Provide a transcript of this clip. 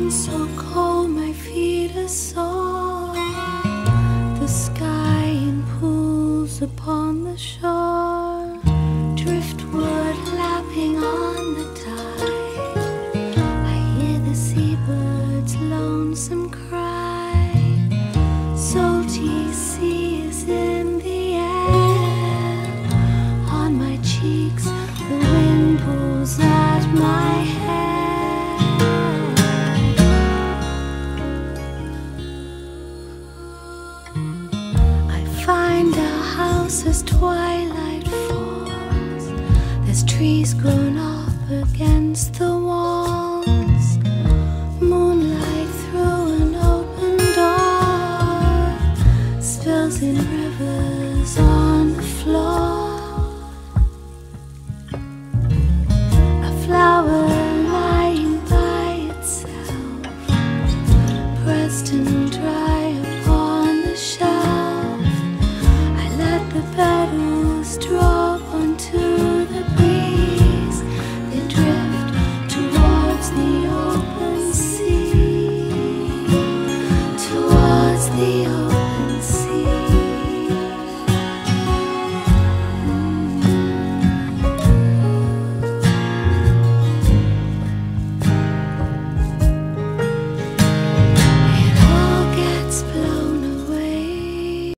so cold, my feet are sore. The sky in pools upon the shore, driftwood lapping on the tide. I hear the seabirds' lonesome cry. Salty sea is in the air. On my cheeks, the wind pulls at my hair. Find a house as twilight falls. There's trees grown up against the walls. Moonlight through an open door spills in rivers on the floor. A flower lying by itself, pressed in